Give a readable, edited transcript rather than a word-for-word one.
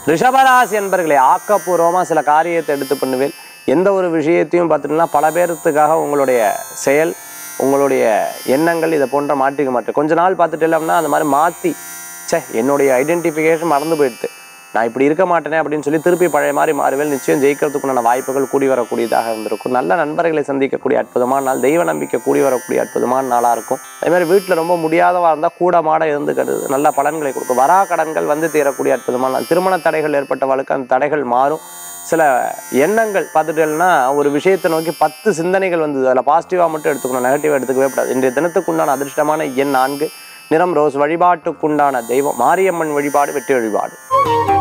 ரிஷபராசி என்பர்களே, ஆக்கப்பூர்வமாக சில காரியத்தை எடுத்து பண்ணுவேன். எந்த ஒரு விஷயத்தையும் பார்த்துட்டீங்கன்னா பல பேர்த்துக்காக உங்களுடைய செயல், உங்களுடைய எண்ணங்கள் இதை போன்ற மாற்றிக்க மாட்டேன். கொஞ்ச நாள் பார்த்துட்டு இல்லைன்னா அந்த மாதிரி மாற்றி என்னுடைய ஐடென்டிஃபிகேஷன் மறந்து போயிடுது, நான் இப்படி இருக்க மாட்டேனே அப்படின்னு சொல்லி திருப்பி பழைய மாதிரி மாறுவேல். நிச்சயம் ஜெயிக்கிறதுக்குண்டான வாய்ப்புகள் கூடி வரக்கூடியதாக இருந்திருக்கும். நல்ல நண்பர்களை சந்திக்கக்கூடிய அற்புதமான நாள், தெய்வ நம்பிக்கை கூடி வரக்கூடிய அற்புதமான நாளாக இருக்கும். அதே மாதிரி வீட்டில் ரொம்ப முடியாதவா இருந்தால் கூட மாட இருந்துக்கிறது நல்ல பலன்களை கொடுக்கும். வரா கடன்கள் வந்து தீரக்கூடிய அற்புதமான நாள். திருமண தடைகள் ஏற்பட்டவளுக்கு அந்த தடைகள் மாறும். சில எண்ணங்கள் பார்த்துட்டேன்னா ஒரு விஷயத்தை நோக்கி 10 சிந்தனைகள் வந்தது, அதில் பாசிட்டிவாக மட்டும் எடுத்துக்கணும், நெகட்டிவாக எடுத்துக்கவே கூடாது. இன்றைய தினத்துக்குண்டான அதிர்ஷ்டமான எண் 4, நிறம் ரோஸ். வழிபாட்டுக்குண்டான தெய்வம் மாரியம்மன் வழிபாடு, வெற்றி வழிபாடு.